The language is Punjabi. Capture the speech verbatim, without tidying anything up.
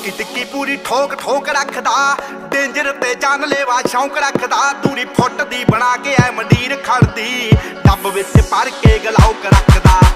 ਟਿੱਕੀ ਟਿੱਕੀ ਪੂਰੀ ਠੋਕ ਠੋਕ ਰੱਖਦਾ, ਡੇਂਜਰ ਤੇ ਜਾਨਲੇਵਾ ਸ਼ੌਂਕ ਰੱਖਦਾ। ਦੂਰੀ ਫੁੱਟ ਦੀ ਬਣਾ ਕੇ ਐ ਮੰਡੀਰ ਖੜਦੀ, ਡੱਬ ਵਿੱਚ ਭਰ ਕੇ ਗਲਾਉਕ ਰੱਖਦਾ।